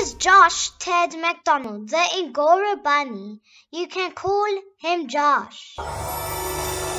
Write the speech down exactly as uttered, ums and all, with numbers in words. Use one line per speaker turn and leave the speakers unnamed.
is Josh Ted McDonald, the Angora Bunny. You can call him Josh.